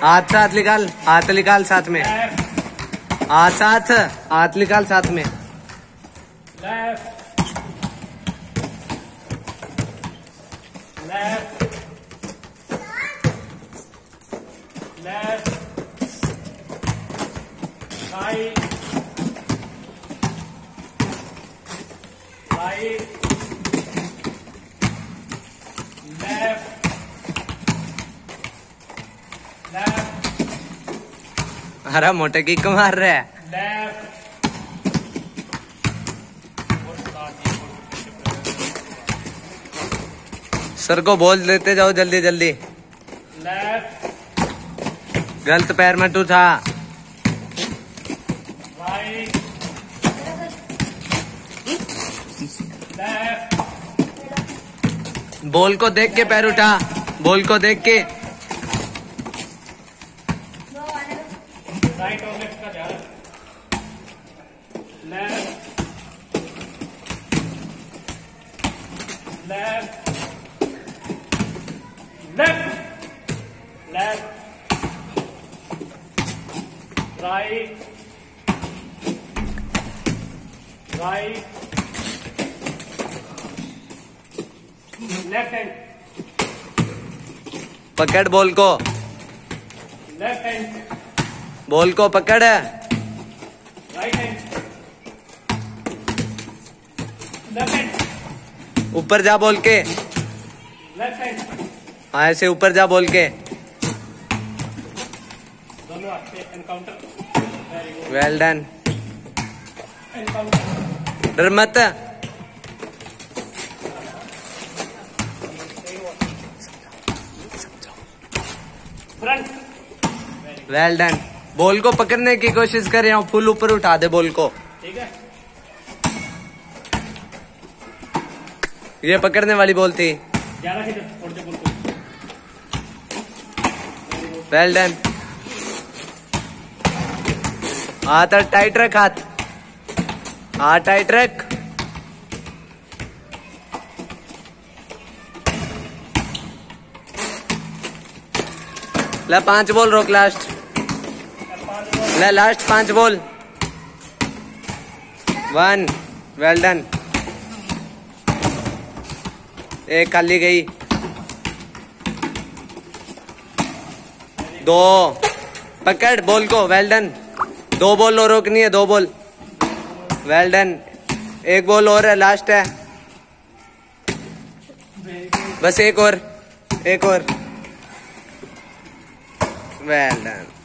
हाथ साथ निकाल, हाथ निकाल साथ में, हाथ निकाल साथ में। Left left left right right left left. अरे मोटे की को मार रहा है। लेफ्ट सर को बोल देते जाओ जल्दी जल्दी। लेफ्ट गलत पैर में तू था। Right left. बॉल को देख के पैर उठा, बॉल को देख के। राइट और लेफ्ट का ध्यान। Left left left left right right left hand पकड़ बॉल को, लेफ्ट हैंड बॉल को पकड़। राइट हैंड लेफ्ट हैंड ऊपर जा बोल के, लेफ्ट हैंड हाँ ऐसे ऊपर जा बोल के। दोनों हाथ पे encounter. Very good well done. Encounter. डर मत। फ्रंट। Well done. बॉल को पकड़ने की कोशिश कर रहा हूँ, फुल ऊपर उठा दे बॉल को। ठीक है ये पकड़ने वाली बॉल थी। ज्यादा खींचो छोड़ दे बॉल को। Well done. हाथ टाइट रख, हाथ टाइट रख। ले 5 बॉल रोक लास्ट। ले लास्ट 5 बॉल। 1 well done. एक खाली गई। 2 पकड़ बॉल को। Well done. 2 बॉल और रोकनी है, 2 बॉल। Well done. 1 बॉल और है, लास्ट है। बस एक और, एक और। Well done.